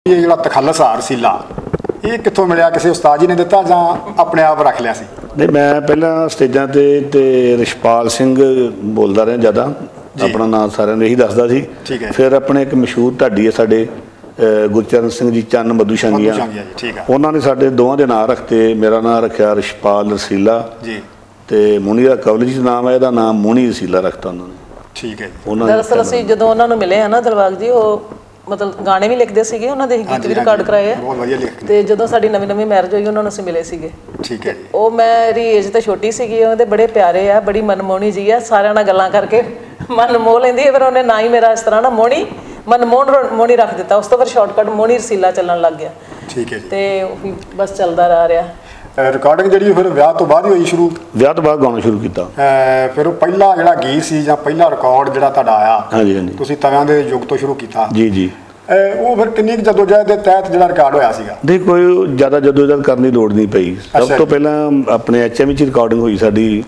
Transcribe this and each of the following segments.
ਇਹ ਜਿਹੜਾ ਤਖੱਲਸ ਰਸੀਲਾ ਇਹ ਕਿੱਥੋਂ ਮਿਲਿਆ? ਕਿਸੇ ਉਸਤਾਦ ਜੀ ਨੇ ਦਿੱਤਾ ਜਾਂ ਆਪਣੇ ਆਪ ਰੱਖ ਲਿਆ ਸੀ? ਨਹੀਂ, ਮੈਂ ਪਹਿਲਾਂ ਸਟੇਜਾਂ ਤੇ ਰਿਸ਼ਪਾਲ ਸਿੰਘ ਬੋਲਦਾ ਰਿਹਾ ਜ਼ਿਆਦਾ, ਆਪਣਾ ਨਾਮ ਸਾਰਿਆਂ ਨੂੰ ਇਹੀ ਦੱਸਦਾ ਸੀ। ਫਿਰ ਆਪਣੇ ਇੱਕ ਮਸ਼ਹੂਰ ਢਾਡੀ ਹੈ ਸਾਡੇ ਗੁਰਚਰਨ ਸਿੰਘ ਜੀ ਚੰਨ ਮਧੂ ਸ਼ਾਂਗੀਆਂ, ਉਹਨਾਂ ਨੇ ਸਾਡੇ ਦੋਵਾਂ ਦੇ ਨਾਂ ਰੱਖਤੇ। ਮੇਰਾ ਨਾਂ ਰੱਖਿਆ ਰਿਸ਼ਪਾਲ ਰਸੀਲਾ ਜੀ, ਤੇ ਮੁਨੀ ਦਾ ਕਵਲਜੀ ਨਾਮ ਹੈ, ਇਹਦਾ ਨਾਮ ਮੁਨੀ ਰਸੀਲਾ ਰੱਖਤਾ ਉਹਨਾਂ ਨੇ। ਠੀਕ ਹੈ। ਦਰਅਸਲ ਅਸੀਂ ਜਦੋਂ ਉਹਨਾਂ ਨੂੰ ਮਿਲੇ ਆ ਨਾ ਦਿਲਬਾਗ ਜੀ, ਉਹ ਮਤਲਬ ਗਾਣੇ ਵੀ ਲਿਖਦੇ ਸੀਗੇ, ਉਹਨਾਂ ਦੇ ਗੀਤ ਵੀ ਰਿਕਾਰਡ ਕਰਾਏ ਆ ਤੇ ਜਦੋਂ ਸਾਡੀ ਨਵੀਂ ਮੈਰਿਜ ਹੋਈ ਉਹਨਾਂ ਨੂੰ ਅਸੀਂ ਮਿਲੇ ਸੀਗੇ। ਠੀਕ ਹੈ। ਉਹ ਮੇਰੀ ਏਜ ਤੇ ਛੋਟੀ ਸੀਗੀ, ਉਹਦੇ ਬੜੇ ਪਿਆਰੇ ਆ, ਬੜੀ ਮਨਮੋਹਣੀ ਜੀ ਆ, ਸਾਰਿਆਂ ਨਾਲ ਗੱਲਾਂ ਕਰਕੇ ਮਨ ਮੋਹ ਲੈਂਦੀ ਹੈ। ਫਿਰ ਉਹਨੇ ਨਾ ਹੀ ਮੇਰਾ ਇਸ ਤਰ੍ਹਾਂ ਨਾ ਮੋਹਣੀ ਰੱਖ ਦਿੱਤਾ। ਉਸ ਤੋਂ ਫਿਰ ਸ਼ਾਰਟਕਟ ਮੋਹਣੀ ਰਸੀਲਾ ਚੱਲਣ ਲੱਗ ਗਿਆ। ਠੀਕ ਹੈ ਜੀ। ਤੇ ਬਸ ਚੱਲਦਾ ਰਿਹਾ। ਰਿਕਾਰਡਿੰਗ ਜਿਹੜੀ ਫਿਰ ਵਿਆਹ ਤੋਂ ਬਾਅਦ ਹੀ ਹੋਈ ਸ਼ੁਰੂ? ਵਿਆਹ ਤੋਂ ਬਾਅਦ ਗਾਉਣਾ ਸ਼ੁਰੂ ਕੀਤਾ। ਫਿਰ ਉਹ ਪਹਿਲਾ ਜਿਹੜਾ ਗੀਤ ਸੀ ਜਾਂ ਪਹਿਲਾ ਰਿਕਾਰਡ ਜਿਹੜਾ ਤੁਹਾਡਾ ਆਇਆ, ਹਾਂਜੀ ਹਾਂਜੀ, ਤੁਸੀਂ ਤਵਿਆਂ ਦੇ ਯੁੱਗ ਤੋਂ ਸ਼ੁਰੂ ਕੀਤਾ? ਜੀ ਜੀ। ਉਹ ਫਿਰ ਕਿੰਨੀ ਕੁ ਜਦੋਜਹਿਦ ਦੇ ਤਹਿਤ ਜਿਹੜਾ ਰਿਕਾਰਡ ਹੋਇਆ ਸੀਗਾ? ਨਹੀਂ, ਕੋਈ ਜ਼ਿਆਦਾ ਜਦੋਜਹਿਦ ਕਰਨ ਦੀ ਲੋੜ ਨਹੀਂ ਪਈ। ਸਭ ਤੋਂ ਪਹਿਲਾਂ ਆਪਣੇ HM 'ਚ ਰਿਕਾਰਡਿੰਗ ਹੋਈ ਸਾਡੀ।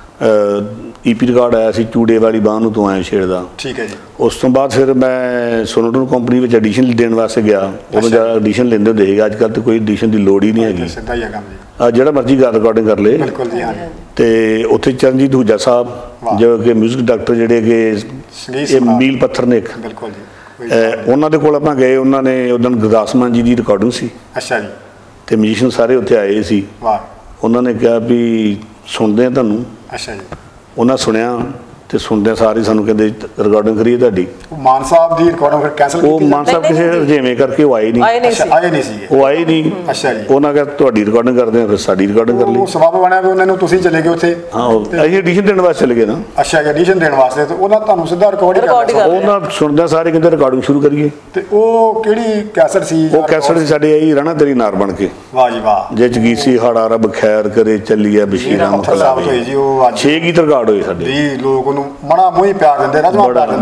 EP ਰਿਕਾਰਡ ਆਇਆ ਸੀ ਚੂੜੇ ਵਾਲੀ ਬਾਂਹ ਨੂੰ ਤੂੰ ਐਂ ਛੇੜਦਾ। ਠੀਕ ਹੈ ਜੀ। ਉਸ ਤੋਂ ਬਾਅਦ ਫਿਰ ਮੈਂ ਸੋਨੋਟੋਨ ਕੰਪਨੀ ਵਿੱਚ ਐਡੀਸ਼ਨ ਦੇਣ ਵਾਸਤੇ ਗਿਆ। ਉਦੋਂ ਜ਼ਿਆਦਾ ਐਡੀਸ਼ਨ ਲੈਂਦੇ ਹੁੰਦੇ ਸੀਗੇ, ਅੱਜ ਕੱਲ੍ਹ ਤਾਂ ਕੋਈ ਐਡੀਸ਼ਨ ਦੀ ਲੋੜ ਹੀ ਨਹੀਂ ਹੈਗੀ, ਸਿੱਧਾ ਹੀ ਹੈ ਕੰਮ ਜੀ, ਜਿਹੜਾ ਮਰਜ਼ੀ ਰਿਕਾਰਡਿੰਗ ਕਰ ਲਏ। ਬਿਲਕੁਲ ਜੀ। ਤੇ ਉੱਥੇ ਚਰਨਜੀਤ ਹੂਜਾ ਸਾਹਿਬ ਜੋ ਕਿ ਮਿਊਜ਼ਿਕ ਡਾਇਰੈਕਟਰ ਜਿਹੜੇ ਕਿ ਮੀਲ ਪੱਥਰ ਨੇ ਇੱਕ, ਬਿਲਕੁਲ ਜੀ, ਉਹਨਾਂ ਦੇ ਕੋਲ ਆਪਾਂ ਗਏ। ਉਹਨਾਂ ਨੇ ਉਦੋਂ ਗੁਰਦਾਸ ਮਾਨ ਜੀ ਦੀ ਰਿਕਾਰਡਿੰਗ ਸੀ। ਅੱਛਾ ਜੀ। ਤੇ ਮਿਊਜ਼ੀਸ਼ੀਅਨ ਸਾਰੇ ਉੱਥੇ ਆਏ ਸੀ। ਵਾਹ। ਉਹਨਾਂ ਨੇ ਕਿਹਾ ਵੀ ਸੁਣਦੇ ਆ ਤੁਹਾਨੂੰ। ਅੱਛਾ ਜੀ। ਉਹਨਾਂ ਸੁਣਿਆ ਤੇ ਸੁਣਦਿਆਂ ਸਾਰੇ ਸਾਨੂੰ ਕਹਿੰਦੇ ਰਿਕਾਰਡਿੰਗ ਕਰੀਏ ਤੁਹਾਡੀ। ਮਾਨ ਸਾਹਿਬ ਦੀ ਰਿਕਾਰਡਿੰਗ ਫਿਰ ਕੈਂਸਲ ਕੀਤੀ? ਉਹ ਮਾਨ ਸਾਹਿਬ ਕਿਸੇ ਰਜੇਵੇਂ ਕਰਕੇ ਉਹ ਆਏ ਨਹੀਂ। ਆਏ ਨਹੀਂ ਸੀਗੇ। ਉਹ ਆਏ ਨਹੀਂ। ਅੱਛਾ ਜੀ। ਉਹਨਾਂ ਕਿਹਾ ਤੁਹਾਡੀ ਰਿਕਾਰਡਿੰਗ ਕਰਦੇ ਆ, ਫਿਰ ਸਾਡੀ ਰਿਕਾਰਡਿੰਗ ਕਰ ਲਈ। ਉਹ ਸਬਬ ਬਣਿਆ ਵੀ ਉਹਨਾਂ ਨੂੰ ਤੁਸੀਂ ਚਲੇ ਗਏ ਉੱਥੇ? ਹਾਂ, ਅਸੀਂ ਐਡੀਸ਼ਨ ਦੇਣ ਵਾਸਤੇ ਚਲੇ ਗਏ ਨਾ। ਅੱਛਾ ਜੀ, ਐਡੀਸ਼ਨ ਦੇਣ ਵਾਸਤੇ। ਤੇ ਉਹਨਾਂ ਤੁਹਾਨੂੰ ਸਿੱਧਾ ਰਿਕਾਰਡ ਕਰ ਲਿਆ? ਉਹਨਾਂ ਸੁਣਦਿਆਂ ਸਾਰੇ ਕਹਿੰਦੇ ਰਿਕਾਰਡਿੰਗ ਸ਼ੁਰੂ ਕਰੀਏ। ਤੇ ਉਹ ਕਿਹੜੀ ਕੈਸਟ ਸੀ? ਉਹ ਕੈਸਟ ਸੀ ਸਾਡੇ ਆਈ ਰਾਣਾ ਤੇਰੀ ਨਾਰ ਬਣ ਕੇ। ਵਾਹ ਜੀ ਵਾਹ। ਜੇ ਚ ਗੀਤ ਸੀ ਹਾੜਾ ਰੱਬ ਖੈਰ ਕਰੇ ਚੱਲੀਏ ਬਸ਼ੀਰਾਂ ਮੁਖਲਾਵੇ। 6 ਗੀਤ ਰਿਕਾਰਡ ਹੋਏ ਸਾਡੇ। ਜੀ, ਲੋਕ ਉਹਨੂੰ ਮਣਾ ਮੋਹ ਪਿਆਰ ਦਿੰਦੇ ਨਾ।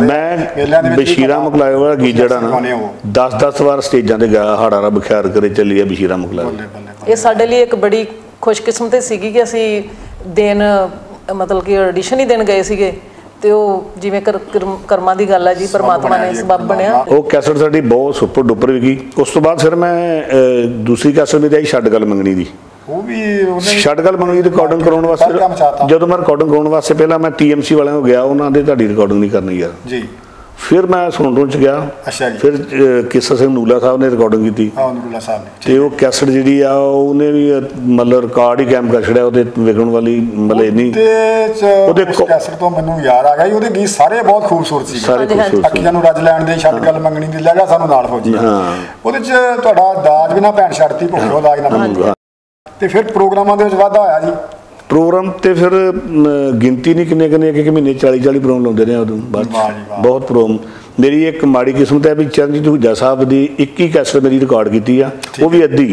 ਮੈਂ ਬਸ਼ੀਰਾਂ ਮੁਕਲਾਵੇ ਵਾਲਾ ਗੀਤ ਜਿਹੜਾ ਨਾ 10-10 ਵਾਰ ਸਟੇਜਾਂ ਤੇ ਗਿਆ, ਹਾੜਾ ਰੱਬ ਖੈਰ ਕਰੇ ਚੱਲੀਏ ਬਸ਼ੀਰਾਂ ਮੁਕਲਾਵੇ। ਇਹ ਸਾਡੇ ਲਈ ਇੱਕ ਬੜੀ ਖੁਸ਼ਕਿਸਮਤੀ ਸੀਗੀ ਕਿ ਅਸੀਂ ਦੇਣ ਮਤਲਬ ਕਿ ਆਡੀਸ਼ਨ ਹੀ ਦੇਣ ਗਏ ਸੀਗੇ ਤੇ ਉਹ ਜਿਵੇਂ ਕਰਮਾਂ ਦੀ ਗੱਲ ਹੈ ਜੀ, ਪਰਮਾਤਮਾ ਨੇ ਸਬਬ ਬਣਿਆ। ਉਹ ਕੈਸਟ ਸਾਡੀ ਬਹੁਤ ਸੁਪਰ ਡੁਪਰ ਵਿਕੀ। ਉਸ ਤੋਂ ਬਾਅਦ ਫਿਰ ਮੈਂ ਦੂਸਰੀ ਕੈਸਟ ਮੇਰੀ ਆਈ ਛੱਡ ਗੱਲ ਮੰਗਣੀ ਦੀ। ਉਹ ਵੀ ਛੱਡ ਗੱਲ ਮੰਗਣੀ ਦੀ ਰਿਕਾਰਡਿੰਗ ਕਰਾਉਣ ਵਾਸਤੇ। ਜਦੋਂ ਮੈਂ ਰਿਕਾਰਡਿੰਗ ਕਰਾਉਣ ਵਾਸਤੇ ਪਹਿਲਾਂ ਮੈਂ TMC ਵਾਲਿਆਂ ਕੋਲ ਗਿਆ, ਉਹਨਾਂ ਦੇ ਤੁਹਾਡੀ ਰਿਕਾਰਡਿੰਗ ਨਹੀਂ ਕਰਨੀ ਯਾਰ ਜੀ। ਫਿਰ ਮੈਂ ਸੋਨੋਟੋਨ ਚ ਗਿਆ। ਅੱਛਾ ਜੀ। ਫਿਰ ਕਿਸਰ ਸਿੰਘ ਨੂਲਾ ਸਾਹਿਬ ਨੇ ਰਿਕਾਰਡਿੰਗ ਕੀਤੀ। ਨੂਲਾ ਸਾਹਿਬ ਨੇ। ਤੇ ਉਹ ਕੈਸਟ ਜਿਹੜੀ ਆ ਉਹਨੇ ਵੀ ਮਤਲਬ ਰਿਕਾਰਡ ਹੀ ਕੈਮ ਕਰ ਛੜਿਆ। ਉਹਦੇ ਵਿਕਣ ਵਾਲੀ ਮਤਲਬ ਇੰਨੀ ਉਹਦੇ ਕੈਸਟ ਤੋਂ ਮੈਨੂੰ ਯਾਦ ਆ ਗਿਆ, ਉਹਦੇ ਗੀਤ ਸਾਰੇ ਬਹੁਤ ਖੂਬਸੂਰਤ ਸੀ। ਅੱਖੀਆਂ ਨੂੰ ਰੱਜ ਲੈਣ ਦੇ, ਛੱਡ ਗੱਲ ਮੰਗਣੀ ਦੀ, ਲੈ ਜਾ ਸਾਨੂੰ ਨਾਲ ਫੌਜੀ। ਉਹਦੇ ਚ ਤੁਹਾਡਾ ਦਾਜ ਵੀ ਨਾ ਭੈਣ ਛੱਡਤੀ, ਭੁੱਖੋ ਦਾਜ ਨਾ। ਤੇ ਫਿਰ ਪ੍ਰੋਗਰਾਮਾਂ ਦੇ ਵਿੱਚ ਵਾਧਾ ਹੋਇਆ ਜੀ? ਪ੍ਰੋਗਰਾਮ ਤੇ ਫਿਰ ਗਿਣਤੀ ਨਹੀਂ ਕਿੰਨੇ ਇੱਕ ਮਹੀਨੇ 40 ਪ੍ਰੋਗਰਾਮ ਲਾਉਂਦੇ ਰਹੇ ਉਦੋਂ ਬਾਅਦ। ਬਹੁਤ ਪ੍ਰੋਗਰਾਮ। ਮੇਰੀ ਇੱਕ ਮਾੜੀ ਕਿਸਮਤ ਹੈ ਵੀ ਚਰਨਜੀਤ ਹੂਜਾ ਸਾਹਿਬ ਦੀ 21 ਕੈਸਟ ਮੇਰੀ ਰਿਕਾਰਡ ਕੀਤੀ ਆ, ਉਹ ਵੀ ਅੱਧੀ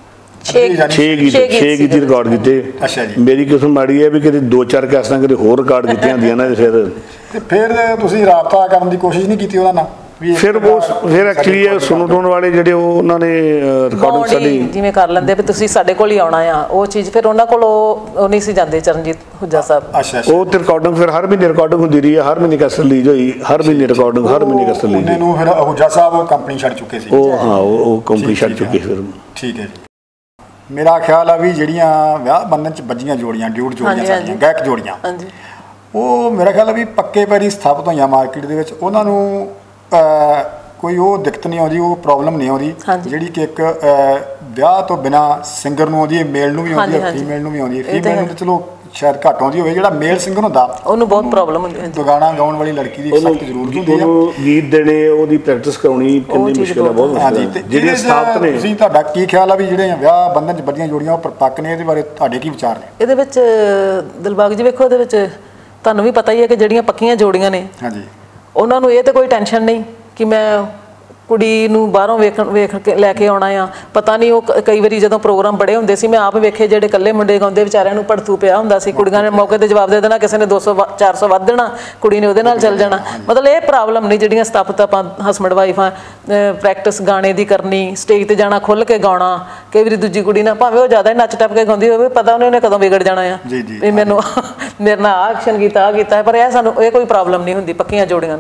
6 ਗੀਤ ਰਿਕਾਰਡ ਕੀਤੇ। ਮੇਰੀ ਕਿਸਮਤ ਮਾੜੀ ਹੈ ਵੀ ਕਿਤੇ 2-4 ਕੈਸਟਾਂ ਕਿਤੇ ਹੋਰ ਰਿਕਾਰਡ ਕੀਤੀਆਂ ਹੁੰਦੀਆਂ ਨਾ। ਫਿਰ ਤੁਸੀਂ ਰਾਬਤਾ ਕਰਨ ਦੀ ਕੋਸ਼ਿਸ਼ ਨਹੀਂ ਕੀਤੀ ਉਹਨਾਂ ਨਾਲ? ਫਿਰ ਐਕਚੁਅਲੀ ਸੋਨੋਟੋਨ ਵਾਲੇ ਜਿਹੜੇ ਉਹਨਾਂ ਨੇ ਰਿਕਾਰਡਿੰਗ ਸਾਡੀ ਜਿਵੇਂ ਕਰ ਲੈਂਦੇ ਵੀ ਤੁਸੀਂ ਸਾਡੇ ਕੋਲ ਹੀ ਆਉਣਾ ਆ, ਉਹ ਚੀਜ਼ ਫਿਰ ਉਹਨਾਂ ਕੋਲ ਉਹ ਨਹੀਂ ਸੀ ਜਾਂਦੇ ਚਰਨਜੀਤ ਹੂਜਾ ਸਾਹਿਬ। ਉਹ ਤੇ ਰਿਕਾਰਡਿੰਗ ਫਿਰ ਹਰ ਮਹੀਨੇ ਰਿਕਾਰਡਿੰਗ ਹੁੰਦੀ ਰਹੀ ਹੈ, ਹਰ ਮਹੀਨੇ ਕੈਸਟ ਰਿਲੀਜ਼ ਹੋਈ, ਹਰ ਮਹੀਨੇ ਰਿਕਾਰਡਿੰਗ, ਹਰ ਮਹੀਨੇ ਕੈਸਟ ਰਿਲੀਜ਼ ਹੋਈ। ਫਿਰ ਹੂਜਾ ਸਾਹਿਬ ਉਹ ਕੰਪਨੀ ਛੱਡ ਚੁੱਕੇ ਸੀ? ਉਹ ਕੰਪਨੀ ਛੱਡ ਚੁੱਕੇ ਫਿਰ। ਠੀਕ ਹੈ ਜੀ। ਮੇਰਾ ਖਿਆਲ ਆ ਵੀ ਜਿਹੜੀਆਂ ਵਿਆਹ ਬੰਧਨ ਚ ਵੱਜੀਆਂ ਜੋੜੀਆਂ, ਡਿਊਟ ਜੋੜੀਆਂ, ਸਾਡੀਆਂ ਗਾਇਕ ਜੋੜੀਆਂ, ਉਹ ਮੇਰਾ ਖਿਆਲ ਆ ਵੀ ਪੱਕੇ ਪੈਰੀ ਸਥਾਪਿਤ ਹੋਈਆਂ ਮਾਰਕੀਟ ਦੇ ਵਿੱਚ। ਉਹਨਾਂ ਨੂੰ ਕੋਈ ਉਹ ਦਿੱਕਤ ਨਹੀਂ ਆਉਂਦੀ, ਉਹ ਪ੍ਰੋਬਲਮ ਨਹੀਂ ਆਉਂਦੀ ਜਿਹੜੀ ਕਿ ਇੱਕ ਵਿਆਹ ਤੋਂ ਬਿਨਾਂ ਸਿੰਗਰ ਨੂੰ ਆਉਂਦੀ ਹੈ। ਮੇਲ ਨੂੰ ਵੀ ਆਉਂਦੀ ਹੈ, ਫੀਮੇਲ ਨੂੰ ਵੀ ਆਉਂਦੀ ਹੈ। ਫੀਮੇਲ ਨੂੰ ਤਾਂ ਚਲੋ ਸ਼ਾਇਦ ਘੱਟ ਆਉਂਦੀ ਹੋਵੇ, ਜਿਹੜਾ ਮੇਲ ਸਿੰਗਰ ਹੁੰਦਾ ਉਹਨੂੰ ਬਹੁਤ ਪ੍ਰੋਬਲਮ ਹੁੰਦੀ ਹੈ। ਗਾਣਾ ਗਾਉਣ ਵਾਲੀ ਲੜਕੀ ਦੀ ਸਖਤ ਜ਼ਰੂਰਤ ਹੁੰਦੀ ਹੈ। ਗੀਤ ਦੇਣੇ, ਉਹਦੀ ਪ੍ਰੈਕਟਿਸ ਕਰਾਉਣੀ ਕਿੰਨੀ ਮੁਸ਼ਕਿਲ ਹੈ, ਬਹੁਤ ਮੁਸ਼ਕਿਲ ਹੈ। ਜਿਹੜੇ ਸਥਾਪਤ ਨੇ, ਤੁਸੀਂ ਤੁਹਾਡਾ ਕੀ ਖਿਆਲ ਆ ਵੀ ਜਿਹੜੇ ਵਿਆਹ ਬੰਧਨ 'ਚ ਵੱਡੀਆਂ ਜੋੜੀਆਂ ਉਹ ਪਰਪੱਕ ਨੇ, ਇਹਦੇ ਬਾਰੇ ਤੁਹਾਡੇ ਕੀ ਵਿਚਾਰ ਨੇ? ਇਹਦੇ ਵਿੱਚ ਦਿਲਬਾਗ ਜੀ ਵੇਖੋ, ਇਹਦੇ ਵਿੱਚ ਤੁਹਾਨੂੰ ਵੀ ਪਤਾ ਹੀ ਹੈ ਕਿ ਜਿਹੜੀਆਂ ਪੱਕੀਆਂ ਜੋੜੀਆਂ ਨੇ ਉਹਨਾਂ ਨੂੰ ਇਹ ਤਾਂ ਕੋਈ ਟੈਨਸ਼ਨ ਨਹੀਂ ਕਿ ਮੈਂ ਕੁੜੀ ਨੂੰ ਬਾਹਰੋਂ ਵੇਖ ਕੇ ਲੈ ਕੇ ਆਉਣਾ ਆ। ਪਤਾ ਨਹੀਂ ਉਹ ਕਈ ਵਾਰੀ ਜਦੋਂ ਪ੍ਰੋਗਰਾਮ ਬੜੇ ਹੁੰਦੇ ਸੀ, ਮੈਂ ਆਪ ਵੇਖੇ ਜਿਹੜੇ ਇਕੱਲੇ ਮੁੰਡੇ ਗਾਉਂਦੇ ਵਿਚਾਰਿਆਂ ਨੂੰ ਭੜਥੂ ਪਿਆ ਹੁੰਦਾ ਸੀ। ਕੁੜੀਆਂ ਨੇ ਮੌਕੇ 'ਤੇ ਜਵਾਬ ਦੇ ਦੇਣਾ, ਕਿਸੇ ਨੇ 200-400 ਵੱਧ ਦੇਣਾ, ਕੁੜੀ ਨੇ ਉਹਦੇ ਨਾਲ ਚੱਲ ਜਾਣਾ। ਮਤਲਬ ਇਹ ਪ੍ਰੋਬਲਮ ਨਹੀਂ। ਜਿਹੜੀਆਂ ਸਥਾਪਿਤ ਆਪਾਂ ਹਸਬੈਂਡ ਵਾਈਫ ਆ, ਪ੍ਰੈਕਟਿਸ ਗਾਣੇ ਦੀ ਕਰਨੀ, ਸਟੇਜ 'ਤੇ ਜਾਣਾ, ਖੁੱਲ੍ਹ ਕੇ ਗਾਉਣਾ। ਕਈ ਵਾਰੀ ਦੂਜੀ ਕੁੜੀ ਨਾਲ ਭਾਵੇਂ ਉਹ ਜ਼ਿਆਦਾ ਹੀ ਨੱਚ ਟੱਪ ਕੇ ਗਾਉਂਦੀ ਹੋਵੇ, ਪਤਾ ਉਹਨੇ ਕਦੋਂ ਵਿਗੜ ਜਾਣਾ ਆ ਵੀ ਮੈਨੂੰ ਮੇਰੇ ਨਾਲ ਆਹ ਐਕਸ਼ਨ ਕੀਤਾ, ਪਰ ਇਹ ਸਾਨੂੰ ਇਹ ਕੋਈ ਪ੍ਰੋਬਲਮ ਨਹੀਂ ਹੁੰਦੀ ਪੱਕੀਆਂ ਜੋੜੀਆਂ ਨੂੰ।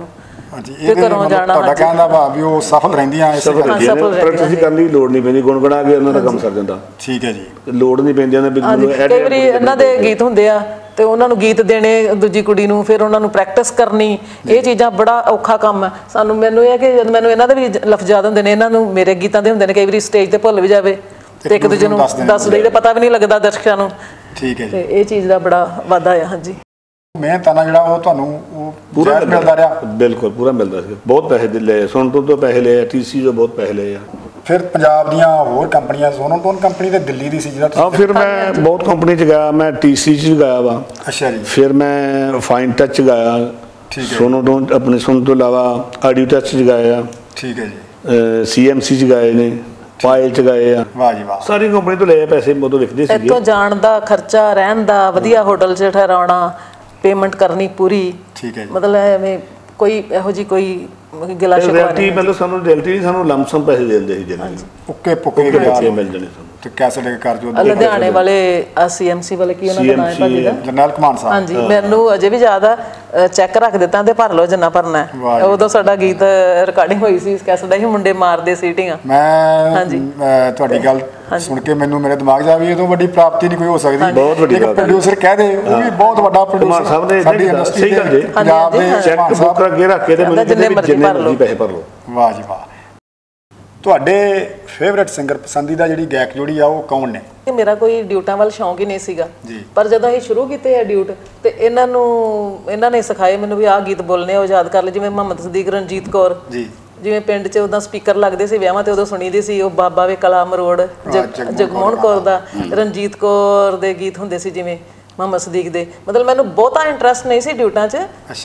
ਹਾਂਜੀ ਇਹ ਘਰੋਂ ਜਾਣਾ ਤੁਹਾਡਾ ਕਹਿਣ ਦਾ ਭਾਵ ਵੀ ਉਹ ਸਫਲ ਰਹਿੰਦੀਆਂ ਇਸ ਕਰਕੇ ਪ੍ਰੈਕਟਿਸ ਕਰਨ ਦੀ ਲੋੜ ਨਹੀਂ ਪੈਂਦੀ ਗੁਣਗੁਣਾ ਕੇ ਉਹਨਾਂ ਦਾ ਕੰਮ ਸਰ ਜਾਂਦਾ ਠੀਕ ਹੈ ਜੀ ਲੋੜ ਨਹੀਂ ਪੈਂਦੀ ਉਹਨਾਂ ਬਿਲਕੁਲ ਕਈ ਵਾਰੀ ਇਹਨਾਂ ਦੇ ਗੀਤ ਹੁੰਦੇ ਆ ਤੇ ਉਹਨਾਂ ਨੂੰ ਗੀਤ ਦੇਣੇ ਦੂਜੀ ਕੁੜੀ ਨੂੰ ਫਿਰ ਉਹਨਾਂ ਨੂੰ ਪ੍ਰੈਕਟਿਸ ਕਰਨੀ ਇਹ ਚੀਜ਼ਾਂ ਬੜਾ ਔਖਾ ਕੰਮ ਹੈ ਸਾਨੂੰ ਮੈਨੂੰ ਇਹ ਹੈ ਕਿ ਜਦ ਮੈਨੂੰ ਇਹਨਾਂ ਦੇ ਵੀ ਲਫ਼ਜ਼ ਯਾਦ ਹੁੰਦੇ ਨੇ ਇਹਨਾਂ ਨੂੰ ਮੇਰੇ ਗੀਤਾਂ ਦੇ ਹੁੰਦੇ ਨੇ ਕਈ ਵਾਰੀ ਸਟੇਜ ਤੇ ਭੁੱਲ ਵੀ ਜਾਵੇ ਤੇ ਇੱਕ ਦੂਜੇ ਨੂੰ ਦੱਸ ਦੇਈਦਾ ਪਤਾ ਵੀ ਨਹੀਂ ਲੱਗਦਾ ਦਰਸ਼ਕਾਂ ਨੂੰ ਠੀਕ ਹੈ ਜੀ ਤੇ ਇਹ ਚੀਜ਼ ਦਾ ਬੜਾ ਵਾਧਾ ਆ ਹਾਂਜੀ ਮਿਹਨਤ ਨਾਲ ਜਿਹੜਾ ਉਹ ਤੁਹਾਨੂੰ ਉਹ ਪੂਰਾ ਮਿਲਦਾ ਰਿਹਾ ਬਿਲਕੁਲ ਪੂਰਾ ਮਿਲਦਾ ਸੀ ਬਹੁਤ ਪੈਸੇ ਲਏ ਸੁਣ ਤੋਂ ਪੈਸੇ ਲਏ TC ਤੋਂ ਬਹੁਤ ਪੈਸੇ ਲਏ ਆ ਫਿਰ ਪੰਜਾਬ ਦੀਆਂ ਹੋਰ ਕੰਪਨੀਆਂ ਸੋਨੋਟੋਨ ਕੰਪਨੀ ਤੇ ਦਿੱਲੀ ਦੀ ਸੀ ਜਿਹੜਾ ਹਾਂ ਫਿਰ ਮੈਂ ਬਹੁਤ ਕੰਪਨੀ 'ਚ ਗਿਆ ਮੈਂ TC 'ਚ ਗਾਇਆ ਵਾ ਅੱਛਾ ਜੀ ਫਿਰ ਮੈਂ ਫਾਈਨ ਟੱਚ ਗਾਇਆ ਠੀਕ ਹੈ ਸੋਨੋਟੋਨ ਆਪਣੇ ਸੁਣ ਤੋਂ ਇਲਾਵਾ ਆਡੀਓ ਟੱਚ 'ਚ ਗਾਇਆ ਠੀਕ ਹੈ ਜੀ CMC 'ਚ ਗਾਏ ਨੇ ਪਾਇਲ 'ਚ ਗਏ ਆ ਵਾਹ ਜੀ ਵਾਹ ਸਾਰੀ ਕੰਪਨੀ ਤੋਂ ਲਏ ਪੈਸੇ ਉਦੋਂ ਵਿਕਦੇ ਸੀਗੇ ਇੱਥੋਂ ਜਾਣ ਦਾ ਖਰਚਾ ਰਹਿਣ ਦਾ ਵਧੀਆ ਹੋਟਲ 'ਚ ਠਹਿਰਾਉਣਾ ਪੇਮੈਂਟ ਕਰਨੀ ਪੂਰੀ ਠੀਕ ਹੈ ਜੀ ਮਤਲਬ ਐਵੇਂ ਕੋਈ ਇਹੋ ਜੀ ਕੋਈ ਗਿਲਾ ਸ਼ਿਕਵਾ ਰੈਲਟੀ ਮਤਲਬ ਸਾਨੂੰ ਰੈਲਟੀ ਨਹੀਂ ਸਾਨੂੰ ਲੰਮਸਮ ਪੈਸੇ ਦੇ ਦਿੰਦੇ ਸੀ ਜਿਹਨਾਂ ਉੱਕੇ ਪੁੱਕੇ ਪੈਸੇ ਮਿਲ ਜਾਣੇ ਸਾਨੂੰ ਤੇ ਕੈਸੇਟ ਕਰ ਜੋ ਲੁਧਿਆਣੇ ਵਾਲੇ CMC ਵਾਲੇ ਕੀ ਉਹਨਾਂ ਦਾ ਨਾਮ ਹੈ ਭਾਜੀ ਦਾ ਜਰਨੈਲ ਕਮਾਨ ਸਾਹਿਬ ਹਾਂਜੀ ਮੈਨੂੰ ਅਜੇ ਵੀ ਯਾਦ ਆ ਚੈੱਕ ਰੱਖ ਦਿੱਤਾ ਤੇ ਭਰ ਲਓ ਜਿੰਨਾ ਭਰਨਾ ਹੈ ਉਦੋਂ ਸਾਡਾ ਗੀਤ ਰਿਕਾਰਡਿੰਗ ਹੋਈ ਸੀ ਇਸ ਕੈਸੇਟ ਹੀ ਮੁੰਡੇ ਮਾਰਦੇ ਸੀਟੀਆਂ ਮੈਂ ਤੁਹਾਡੀ ਗੱਲ ਸੁਣ ਕੇ ਮੈਨੂੰ ਮੇਰੇ ਦਿਮਾਗ 'ਚ ਆ ਵੀ ਇਹ ਤੋਂ ਵੱਡੀ ਪ੍ਰਾਪਤੀ ਨਹੀਂ ਕੋਈ ਹੋ ਸਕਦੀ ਬਹੁਤ ਵੱਡੀ ਗੱਲ ਪ੍ਰੋਡਿਊਸਰ ਕਹਿ ਦੇ ਉਹ ਵੀ ਬਹੁਤ ਵੱਡਾ ਪ੍ਰੋਡਿਊਸਰ ਸਾਹਿਬ ਨੇ ਸਾਡੀ ਇੰਡਸਟਰੀ ਸਹੀ ਗੱਲ ਜੀ ਪੰਜਾਬ ਦੇ ਚੈੱਕ ਬੁੱਕ ਅੱਗੇ ਰੱਖ ਕੇ ਤੇ ਮੈਨੂੰ ਜਿੰਨੇ ਮਰਜ਼ੀ ਪੈਸੇ ਭਰ ਲਓ ਵਾਹ ਜੀ ਵਾਹ ਤੁਹਾਡੇ ਫੇਵਰਿਟ ਸਿੰਗਰ ਪਸੰਦੀਦਾ ਜਿਹੜੀ ਗਾਇਕ ਜੋੜੀ ਆ ਉਹ ਕੌਣ ਨੇ ਮੇਰਾ ਕੋਈ ਡਿਊਟਾਂ ਵੱਲ ਸ਼ੌਂਕ ਹੀ ਨਹੀਂ ਸੀਗਾ ਪਰ ਜਦੋਂ ਇਹ ਸ਼ੁਰੂ ਕੀਤੇ ਆ ਡਿਊਟ ਤੇ ਇਹਨਾਂ ਨੇ ਸਿਖਾਏ ਮੈਨੂੰ ਵੀ ਆਹ ਗੀਤ ਬੋਲਨੇ ਆ ਉਹ ਯਾਦ ਕਰ ਲੈ ਜਿਵੇਂ ਮੁਹੰਮਦ ਸਦੀਕ ਰਣਜੀਤ ਕੌਰ ਜੀ ਜਿਵੇਂ ਪਿੰਡ 'ਚ ਉਦੋਂ ਸਪੀਕਰ ਲੱਗਦੇ ਸੀ ਵਿਆਹਾਂ ਤੇ ਉਦੋਂ ਸੁਣੀਦੀ ਸੀ ਉਹ ਬਾਬਾ ਵੇ ਕਲਾ ਮਰੋੜ ਜਗਮੋਹਨ ਕੌਰ ਦਾ ਰਣਜੀਤ ਕੌਰ ਦੇ ਗੀਤ ਹੁੰਦੇ ਸੀ ਜਿਵੇਂ ਮੁਹੰਮਦ ਸਦੀਕ ਦੇ ਮਤਲਬ ਮੈਨੂੰ ਬਹੁਤਾ ਇੰਟਰਸਟ ਨਹੀਂ ਸੀ ਡਿਊਟਾਂ 'ਚ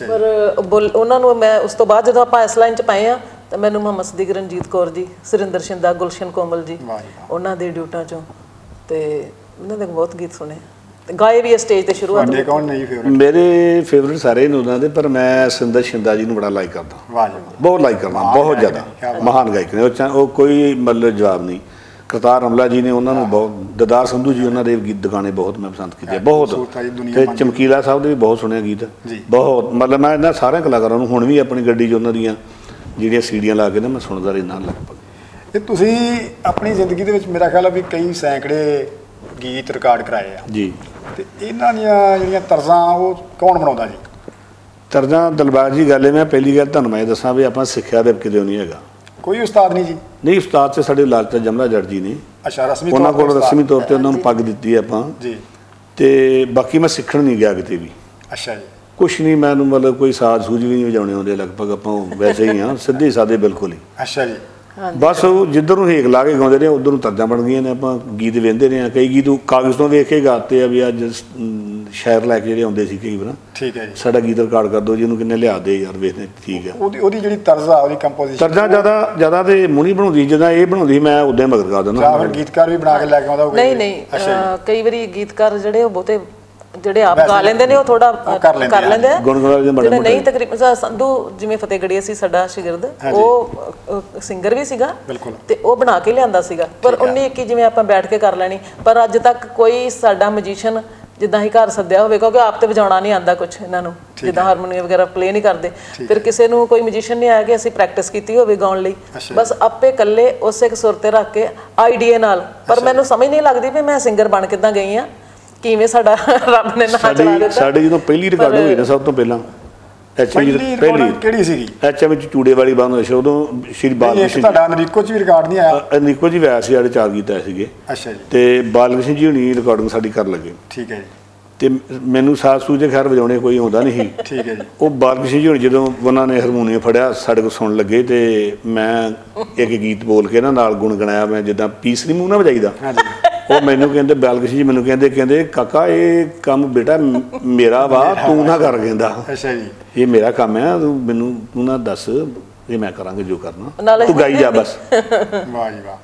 ਪਰ ਉਹਨਾਂ ਨੂੰ ਮੈਂ ਉਸ ਤੋਂ ਬਾਅਦ ਜਦੋਂ ਆਪਾਂ ਇਸ ਲਾਈਨ 'ਚ ਪਏ ਆ ਤਾਂ ਮੈਨੂੰ ਮੁਹੰਮਦ ਸਦੀਕ ਰਣਜੀਤ ਕੌਰ ਜੀ ਸੁਰਿੰਦਰ ਸ਼ਿੰਦਾ ਗੁਲਸ਼ਨ ਕੋਮਲ ਜੀ ਉਹਨਾਂ ਦੇ ਡਿਊਟਾਂ 'ਚੋਂ ਤੇ ਉਹਨਾਂ ਦੇ ਬਹੁਤ ਗੀਤ ਸੁਣੇ ਤੇ ਗਾਏ ਵੀ ਸਟੇਜ ਤੇ ਸ਼ੁਰੂਆਤ ਤੁਹਾਡੇ ਕੌਣ ਨੇ ਜੀ ਫੇਵਰਿਟ ਮੇਰੇ ਫੇਵਰਿਟ ਸਾਰੇ ਨੇ ਉਹਨਾਂ ਦੇ ਪਰ ਮੈਂ ਸੁਰਿੰਦਰ ਸ਼ਿੰਦਾ ਜੀ ਨੂੰ ਬੜਾ ਲਾਈਕ ਕਰਦਾ ਵਾਹ ਜੀ ਬਹੁਤ ਲਾਈਕ ਕਰਦਾ ਬਹੁਤ ਜ਼ਿਆਦਾ ਮਹਾਨ ਗਾਇਕ ਨੇ ਉਹ ਕੋਈ ਮਤਲਬ ਜਵਾਬ ਨਹੀਂ ਕਰਤਾਰ ਰਮਲਾ ਜੀ ਨੇ ਉਹਨਾਂ ਨੂੰ ਬਹੁਤ ਦਦਾਰ ਸੰਧੂ ਜੀ ਉਹਨਾਂ ਦੇ ਗੀਤ ਗਾਣੇ ਬਹੁਤ ਮੈਂ ਪਸੰਦ ਕੀਤੇ ਬਹੁਤ ਤੇ ਚਮਕੀਲਾ ਸਾਹਿਬ ਦੇ ਵੀ ਬਹੁਤ ਸੁਣਿਆ ਗੀਤ ਬਹੁਤ ਮਤਲਬ ਮੈਂ ਇਹਨਾਂ ਸਾਰੇ ਕਲਾਕਾਰਾਂ ਨੂੰ ਹੁਣ ਵੀ ਆਪਣੀ ਗੱਡੀ 'ਚ ਉਹਨਾਂ ਦੀਆਂ ਜਿਹੜੀਆਂ ਸੀਡੀਆਂ ਲਾ ਕੇ ਨਾ ਮੈਂ ਸੁਣਦਾ ਰਹਿੰਦਾ ਲਗਭਗ ਇਹ ਤੁਸੀਂ ਆਪਣੀ ਜ਼ਿੰਦਗੀ ਦੇ ਵਿੱਚ ਮੇਰਾ ਖਿਆਲ ਆ ਵੀ ਕਈ ਸੈਂਕੜੇ ਗੀਤ ਰਿਕਾਰਡ ਕਰਾਏ ਆ ਜੀ ਤੇ ਇਹਨਾਂ ਦੀਆਂ ਜਿਹੜੀਆਂ ਤਰਜ਼ਾਂ ਉਹ ਕੌਣ ਬਣਾਉਂਦਾ ਜੀ ਤਰਜ਼ਾਂ ਦਿਲਬਾਗ ਜੀ ਗੱਲ ਹੈ ਮੈਂ ਪਹਿਲੀ ਗੱਲ ਤੁਹਾਨੂੰ ਮੈਂ ਦੱਸਾਂ ਵੀ ਆਪਾਂ ਸਿੱਖਿਆ ਦੇ ਕਿਤੇ ਨਹੀਂ ਹੈਗਾ ਕੋਈ ਉਸਤਾਦ ਨਹੀਂ ਜੀ ਨਹੀਂ ਉਸਤਾਦ ਤੇ ਸਾਡੇ ਲਾਲਚਾ ਜਮਲਾ ਜੱਟ ਜੀ ਨੇ ਅੱਛਾ ਰਸਮੀ ਉਹਨਾਂ ਕੋਲ ਰਸਮੀ ਤੌਰ ਤੇ ਉਹਨਾਂ ਨੂੰ ਪੱਗ ਦਿੱਤੀ ਆਪਾਂ ਜੀ ਤੇ ਬਾਕੀ ਮੈਂ ਸਿੱਖਣ ਨਹੀਂ ਗਿਆ ਕਿਤੇ ਵੀ ਅੱਛਾ ਜੀ ਕੁਛ ਨਹੀਂ ਮੈਨੂੰ ਮਤਲਬ ਕੋਈ ਸਾਜ਼ ਸੂਝ ਵੀ ਨਹੀਂ ਵਜਾਉਣੇ ਆਉਂਦੇ ਲਗਭਗ ਆਪਾਂ ਵੈਸੇ ਹੀ ਹਾਂ ਸਿੱਧੇ ਸਾਦੇ ਬਿਲਕੁਲ ਹੀ ਅੱਛਾ ਜੀ ਬਸ ਉਹ ਜਿੱਧਰ ਨੂੰ ਹੇਕ ਲਾ ਕੇ ਗਾਉਂਦੇ ਨੇ ਉਧਰ ਨੂੰ ਤਰਜਾਂ ਬਣ ਗਈਆਂ ਨੇ ਆਪਾਂ ਗੀਤ ਵੇਂਦੇ ਰਹੇ ਆ ਕਈ ਗੀਤ ਕਾਗਜ਼ ਤੋਂ ਵੇਖ ਕੇ ਗਾਤੇ ਆ ਵੀ ਅੱਜ ਸ਼ਾਇਰ ਲੈ ਕੇ ਜਿਹੜੇ ਆਉਂਦੇ ਸੀ ਕਈ ਵਾਰ ਠੀਕ ਹੈ ਜੀ ਸਾਡਾ ਗੀਤ ਰਿਕਾਰਡ ਕਰ ਦਿਓ ਜੀ ਇਹਨੂੰ ਕਿੰਨੇ ਲਿਆ ਦੇ ਯਾਰ ਵੇਖਦੇ ਠੀਕ ਆ ਉਹਦੀ ਜਿਹੜੀ ਤਰਜ਼ ਆ ਉਹਦੀ ਕੰਪੋਜੀਸ਼ਨ ਤਰਜਾਂ ਜ਼ਿਆਦਾ ਤੇ ਮੁਨੀ ਬਣਾਉਂਦੀ ਜਦੋਂ ਇਹ ਬਣਾਉਂਦੀ ਮੈਂ ਉਦਾਂ ਮਗਰ ਕਰ ਦਿੰਦਾ ਜਾਂ ਫਿਰ ਗੀਤਕਾਰ ਵੀ ਬਣਾ ਕੇ ਲੈ ਕੇ ਆਉਂਦਾ ਨਹੀਂ ਕਈ ਵਾਰੀ ਗੀਤਕਾਰ ਜਿਹੜੇ ਉਹ ਬਹੁਤੇ ਜਿਹੜੇ ਆਪ ਗਾ ਲੈਂਦੇ ਨੇ ਉਹ ਥੋੜਾ ਕਰ ਲੈਂਦੇ ਆ ਜਿਹੜੇ ਨਹੀਂ ਤਕਰੀਬਨ ਸੰਧੂ ਜਿਵੇਂ ਫਤਿਹਗੜ੍ਹੀ ਸੀ ਸਾਡਾ ਸ਼ਾਗਿਰਦ ਉਹ ਸਿੰਗਰ ਵੀ ਸੀਗਾ ਤੇ ਉਹ ਬਣਾ ਕੇ ਲਿਆਂਦਾ ਸੀਗਾ ਪਰ 19-21 ਜਿਵੇਂ ਆਪਾਂ ਬੈਠ ਕੇ ਕਰ ਲੈਣੀ ਪਰ ਅੱਜ ਤੱਕ ਕੋਈ ਸਾਡਾ ਮਿਊਜ਼ੀਸ਼ੀਅਨ ਜਿੱਦਾਂ ਹੀ ਘਰ ਸੱਦਿਆ ਹੋਵੇ ਕਿਉਂਕਿ ਆਪ ਤੇ ਵਜਾਉਣਾ ਨਹੀਂ ਆਉਂਦਾ ਕੁਝ ਇਹਨਾਂ ਨੂੰ ਜਿੱਦਾਂ ਹਾਰਮੋਨੀਅਮ ਵਗੈਰਾ ਪਲੇ ਨਹੀਂ ਕਰਦੇ ਫਿਰ ਕਿਸੇ ਨੂੰ ਕੋਈ ਮਿਊਜ਼ੀਸ਼ੀਅਨ ਨਹੀਂ ਆਇਆ ਕਿ ਅਸੀਂ ਪ੍ਰੈਕਟਿਸ ਕੀਤੀ ਹੋਵੇ ਗਾਉਣ ਲਈ ਬਸ ਆਪੇ ਇਕੱਲੇ ਉਸੇ ਇੱਕ ਸੁਰ ਤੇ ਰੱਖ ਕੇ ਆਈਡੀਆ ਨਾਲ ਪਰ ਮੈਨੂੰ ਸਮਝ ਨਹੀਂ ਲੱਗਦੀ ਵੀ ਮੈਂ ਸਿੰਗਰ ਬਣ ਕਿੱਦਾਂ ਗਈ ਆ ਕਿਵੇਂ ਸਾਡਾ ਰੱਬ ਨੇ ਨਾਂ ਚਲਾ ਦਿੱਤਾ ਸਾਡੇ ਜਦੋਂ ਪਹਿਲੀ ਰਿਕਾਰਡ ਹੋਈ ਨਾ ਸਭ ਤੋਂ ਪਹਿਲਾਂ ਪਹਿਲੀ ਕਿਹੜੀ ਸੀਗੀ ਐਚਐਮ ਚ ਚੂੜੇ ਵਾਲੀ ਬੰਦ ਹੋਈ ਸੀ ਉਦੋਂ ਸ਼੍ਰੀ ਬਾਲਕ੍ਰਿਸ਼ਨ ਤੁਹਾਡਾ ਅਨਰੀਕੋ ਚ ਵੀ ਰਿਕਾਰਡ ਨਹੀਂ ਆਇਆ ਅਨਰੀਕੋ ਜੀ ਵੈਸੇ ਸੀ ਸਾਡੇ 4 ਗੀਤ ਆਏ ਸੀਗੇ ਅੱਛਾ ਜੀ ਤੇ ਬਾਲਕ੍ਰਿਸ਼ਨ ਜੀ ਹੁਣੀ ਰਿਕਾਰਡਿੰਗ ਸਾਡੀ ਕਰ ਲੱਗੇ ਠੀਕ ਹੈ ਜੀ ਤੇ ਮੈਨੂੰ ਸਾਜ਼ ਸੂਝ ਦੇ ਖੈਰ ਵਜਾਉਣੇ ਕੋਈ ਆਉਂਦਾ ਨਹੀਂ ਠੀਕ ਹੈ ਜੀ ਉਹ ਬਾਲਕ੍ਰਿਸ਼ਨ ਜੀ ਹੁਣੀ ਜਦੋਂ ਉਹਨਾਂ ਨੇ ਹਾਰਮੋਨੀਅਮ ਫੜਿਆ ਸਾਡੇ ਕੋਲ ਸੁਣਨ ਲੱਗੇ ਤੇ ਮੈਂ ਇੱਕ ਗੀਤ ਬੋਲ ਕੇ ਨਾ ਨਾਲ ਗੁਣਗੁਣਾਇਆ ਮੈਂ ਜਿੱਦਾਂ ਪੀਸ ਨਹੀਂ ਮੂੰਹ ਨਾਲ ਵਜਾਈਦਾ ਉਹ ਮੈਨੂੰ ਕਹਿੰਦੇ ਬਾਲਕ੍ਰਿਸ਼ਨ ਜੀ ਮੈਨੂੰ ਕਹਿੰਦੇ ਕਾਕਾ ਇਹ ਕੰਮ ਬੇਟਾ ਮੇਰਾ ਵਾ ਤੂੰ ਨਾ ਕਰ ਕਹਿੰਦਾ ਅੱਛਾ ਜੀ ਇਹ ਮੇਰਾ ਕੰਮ ਹੈ ਤੂੰ ਨਾ ਦੱਸ ਇਹ ਮੈਂ ਕਰਾਂਗਾ ਜੋ ਕਰਨਾ ਤੂੰ ਗਾਈ ਜਾ ਬਸ ਵਾਹ ਜੀ ਵਾਹ